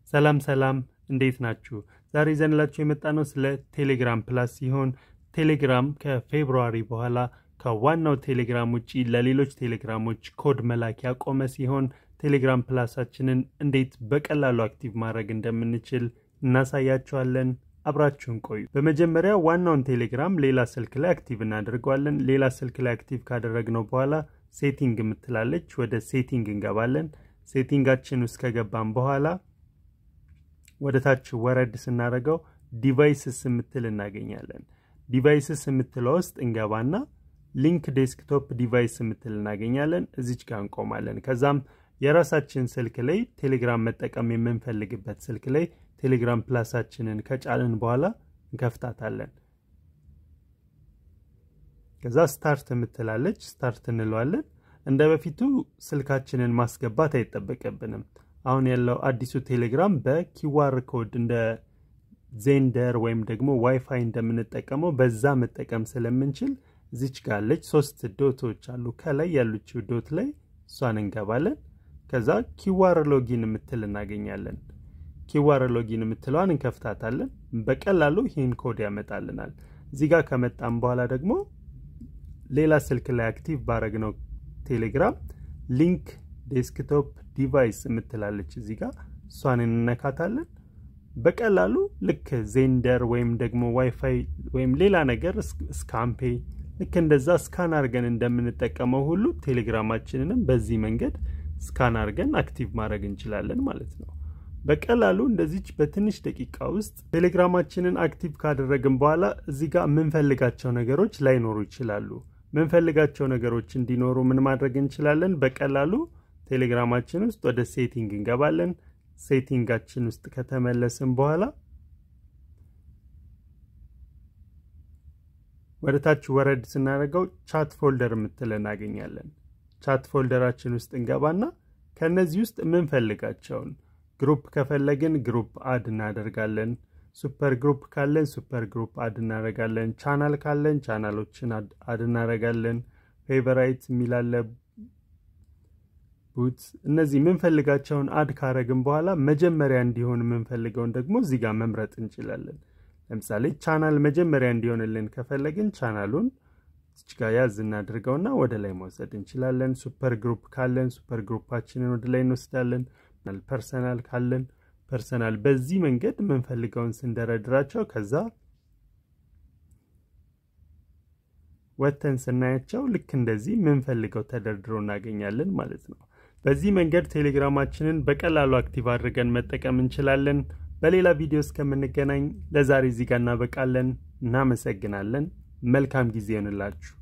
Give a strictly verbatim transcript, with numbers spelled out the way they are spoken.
ሰላም ሰላም እንዴት ናችሁ? ዛሬ ዘንላችሁ የመጣነው ስለ ቴሌግራም ፕላስ ሲሆን ቴሌግራም ከፌብሩዋሪ በኋላ ከዋናው ቴሌግራም ውጪ ለሌሎች ቴሌግራሞች ኮድ መላክ ያቆመ ሲሆን ቴሌግራም ፕላሳችንን እንዴት በቀላሉ አክቲቭ ማድረግ እንደምንችል እናሳያችኋለን። አብራችሁን ቆዩ። በመጀመሪያ ዋናውን ቴሌግራም ሌላ ስልክ ላይ አክቲቭ እናደርጋለን። ሌላ ስልክ ላይ አክቲቭ ካደረግነው በኋላ ሴቲንግ ምትላለች፣ ወደ ሴቲንግ እንገባለን። ሴቲንጋችን ውስጥ ከገባን በኋላ ወደ ታች ወረድ ስናደርገው ዲቫይስስ ምትል እናገኛለን። ዲቫይስስ ምትለው ውስጥ እንገባና ሊንክ ዴስክቶፕ ዲቫይስ ምትል እናገኛለን። እዚች ጋር እንቆማለን። ከዛም የራሳችን ስልክ ላይ ቴሌግራም መጠቀም የምንፈልግበት ስልክ ላይ ቴሌግራም ፕላሳችንን ከጫንን በኋላ እንከፍታታለን። ከዛ ስታርት ምትላለች፣ ስታርት እንለዋለን። እንደበፊቱ ስልካችንን ማስገባት አይተበቀብንም። አሁን ያለው አዲሱ ቴሌግራም በኪዋር ኮድ እንደ ዜንደር ወይም ደግሞ ዋይፋይ እንደምንጠቀመው በዛ መጠቀም ስለምንችል እዚች ጋር አለች ሶስት ዶቶች አሉ። ከላይ ያሉችው ዶት ላይ እሷን እንገባለን። ከዛ ኪዋር ሎጊን ምትል እናገኛለን። ኪዋር ሎጊን ምትለዋን እንከፍታታለን። በቀላሉ ይሄን ኮድ ያመጣልናል። እዚህ ጋር ከመጣን በኋላ ደግሞ ሌላ ስልክ ላይ አክቲቭ ባረግነው ቴሌግራም ሊንክ ዴስክቶፕ ዲቫይስ ምትላለች እዚህ ጋር እሷን እንነካታለን። በቀላሉ ልክ ዜንደር ወይም ደግሞ ዋይፋይ ወይም ሌላ ነገር ስካምፔ ልክ እንደዛ ስካን አድርገን እንደምንጠቀመው ሁሉ ቴሌግራማችንንም በዚህ መንገድ ስካን አድርገን አክቲቭ ማድረግ እንችላለን ማለት ነው። በቀላሉ እንደዚች በትንሽ ደቂቃ ውስጥ ቴሌግራማችንን አክቲቭ ካደረግን በኋላ እዚህ ጋር ምንፈልጋቸው ነገሮች ላይኖሩ ይችላሉ። ምንፈልጋቸው ነገሮች እንዲኖሩ ምን ማድረግ እንችላለን? በቀላሉ ቴሌግራማችን ውስጥ ወደ ሴቲንግ እንገባለን። ሴቲንጋችን ውስጥ ከተመለስን በኋላ ወደ ታች ወረድ ስናደርገው ቻት ፎልደር ምትል እናገኛለን። ቻት ፎልደራችን ውስጥ እንገባና ከነዚህ ውስጥ ምንፈልጋቸውን ግሩፕ ከፈለግን ግሩፕ አድ እናደርጋለን። ሱፐር ግሩፕ ካለን ሱፐር ግሩፕ አድ እናደርጋለን። ቻናል ካለን ቻናሎችን አድ እናደርጋለን። ፌቨራይት ሚላለ ቡት እነዚህ ምንፈልጋቸውን አድ ካረግን በኋላ መጀመሪያ እንዲሆን ምንፈልገውን ደግሞ እዚህ ጋር መምረጥ እንችላለን። ለምሳሌ ቻናል መጀመሪያ እንዲሆንልን ከፈለግን ቻናሉን እዚህ ጋር ያዝ እናድርገውና ወደ ላይ መውሰድ እንችላለን። ሱፐር ግሩፕ ካለን ሱፐር ግሩፓችንን ወደ ላይ እንወስዳለን። ፐርሰናል ካለን ፐርሰናል በዚህ መንገድ ምንፈልገውን ስንደረድራቸው ከዛ ወተን ስናያቸው ልክ እንደዚህ ምንፈልገው ተደርድሮ እናገኛለን ማለት ነው። በዚህ መንገድ ቴሌግራማችንን በቀላሉ አክቲቭ አድርገን መጠቀም እንችላለን። በሌላ ቪዲዮ እስከምንገናኝ ለዛሬ እዚህ ጋር እናበቃለን። እናመሰግናለን። መልካም ጊዜ ይሁንላችሁ።